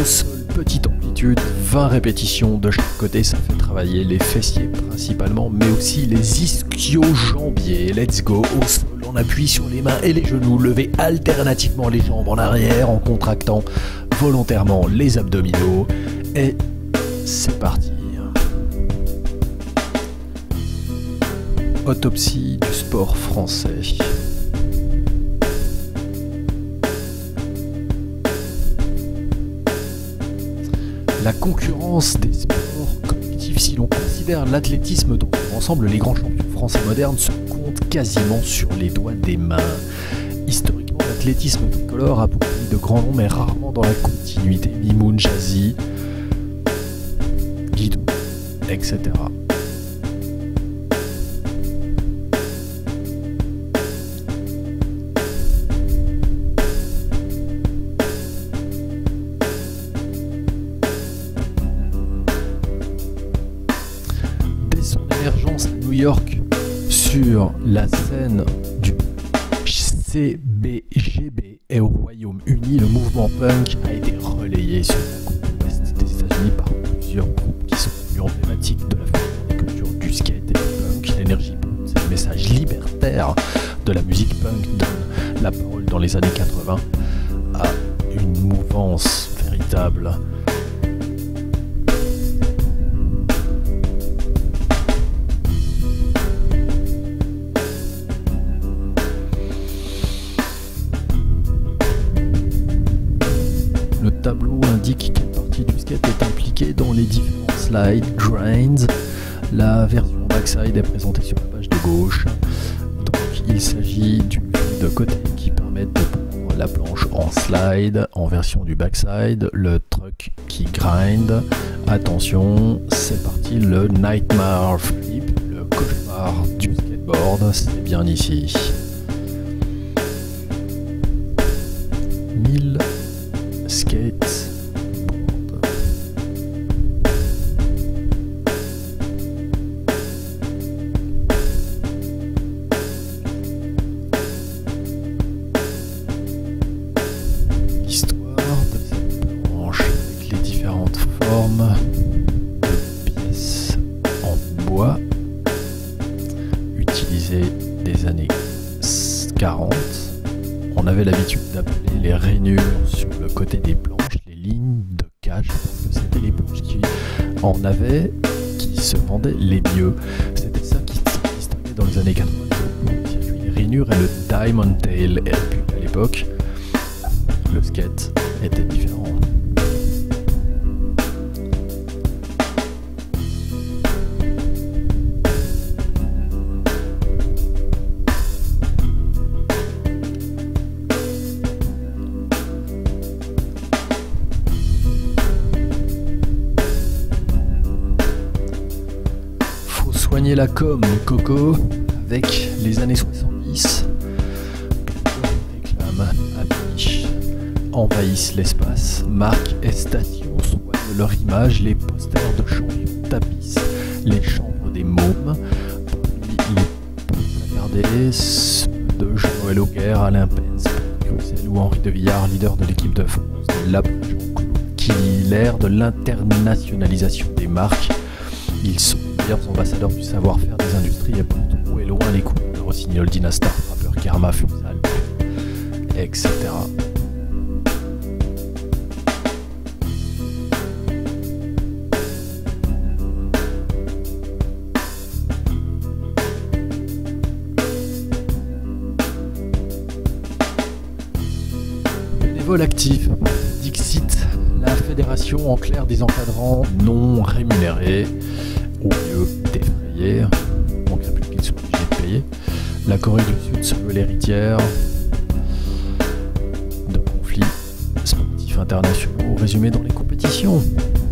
sol, petite amplitude, 20 répétitions de chaque côté, ça fait travailler les fessiers principalement, mais aussi les ischio-jambiers. Let's go, au sol, on appuie sur les mains et les genoux, levez alternativement les jambes en arrière en contractant volontairement les abdominaux. Et c'est parti. Autopsie du sport français. La concurrence des sports collectifs, si l'on considère l'athlétisme dans son ensemble, les grands champions français modernes se comptent quasiment sur les doigts des mains. Historiquement, l'athlétisme tricolore a produit de grands noms, mais rarement dans la continuité. Mimoun, Jazzy, Guidou, etc. New York sur la scène du CBGB et au Royaume-Uni, le mouvement punk a été relayé sur la côte ouest des États-Unis par plusieurs groupes qui sont plus emblématiques de la fusion des cultures du skate et du punk. L'énergie punk, c'est le message libertaire de la musique punk, donne la parole dans les années 80 à une mouvance véritable. Le tableau indique quelle partie du skate est impliquée dans les différents slides, grinds. La version backside est présentée sur la page de gauche. Donc il s'agit d'une vue de côté qui permet de prendre la planche en slide en version du backside, le truck qui grind. Attention, c'est parti, le Nightmare Flip, le cauchemar du skateboard, c'est bien ici. 1000 skateboard. L'histoire de cette planche avec les différentes formes de pièces en bois utilisées des années 40. On avait l'habitude d'appeler les rainures sur le côté des planches, les lignes de cage, parce que c'était les planches qui en avaient, qui se vendaient les mieux. C'était ça qui se distinguait dans les années 80. Il y a eu les rainures et le Diamond Tail. Et puis à l'époque, le skate était différent. Soigner la com, Coco, avec les années 70. Réclame, affiches, envahissent l'espace, marques et stations soignent leur image, les posters de champions tapissent les chambres des mômes. Parmi les placardés, ceux de Jean-Noël Auguerre, Alain Pence, Cluzel ou Henri de Villard, leader de l'équipe de France, de Jean-Claude Killy, de l'internationalisation des marques. Ils sont ambassadeurs du savoir-faire des industries et portent haut et loin les coups de Rossignol, Dynastar, Rappeur, Karma, Futsal, etc. Bénévole actif, Dixit, la fédération en clair des encadrants non rémunérés. Au lieu d'effrayer, on ne plus qu'ils soient obligés de payer. La Corée du Sud se veut l'héritière de conflits sportifs internationaux résumés dans les compétitions.